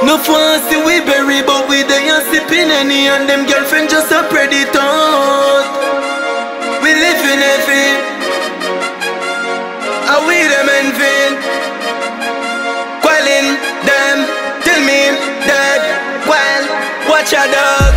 No fancy we bury, but we there and sipping any, and them girlfriend just a predator. We live in heaven, and we them envy. Quelling them, tell me that, well, watch a dog.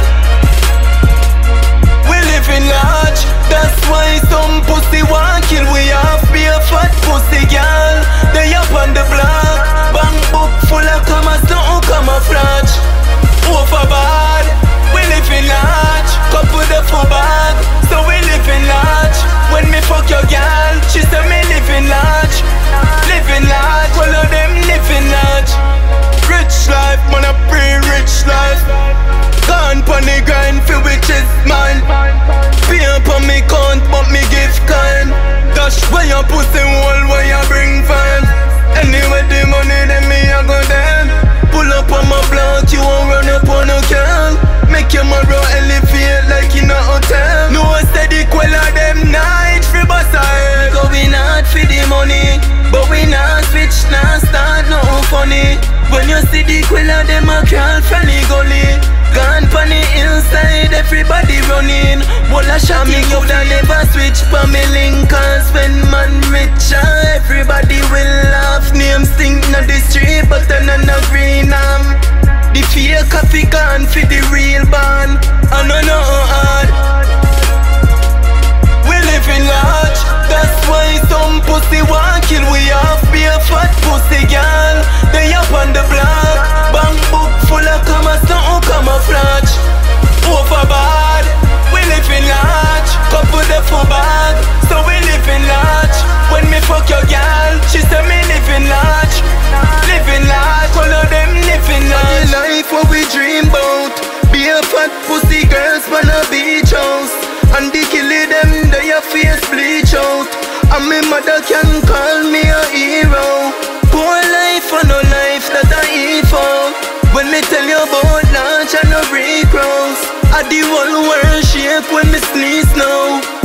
We live in large, that's why some pussy want kill. We have be a fat pussy girl. They up on the block, bang book full of commas, don't camouflage. Overbad, we live in large, couple the full bag, so we live in large. When me fuck your girl, she say me live in large. Live in large, all of them live in large. Rich life, man a pre-rich life. Gone pon the grind, feel which is mine. Pay up on me count, but me give kind. Dash where your pussy hole, where you bring fine. Anyway the money, then me a go them. Pull up on my block, you won't run up on a can. Make your mirror elevate like in a hotel. No steady quell of them night free boss ahead. Because we not for the money, but we not switch, not start no funny. When you see the quell of them a crawl from the gully. Gone pon the inside, everybody running. Walla shot me coulda never switch pa me Lincolns. When man richer, everybody will laugh. Names stink na the street, but then on a green arm. The fake coffee gone for the real band. I know no hard. We live in large, that's why some pussy want kill. We have be a fat pussy girl. They up on the block, bang book full of commas, don't camouflage. Overbad, we live in large, couple the full bag, so we live in large. When me fuck your girl, she say me live in large. Live in large, all of them live in large. The life what we dream about, be a fat pussy girls on a beach house. And the killie them, they a face bleach out. And me mother can call me a hero. Poor life or no life that I eat for. When me tell you about launch and no recross, I the whole world shake when me sneeze now.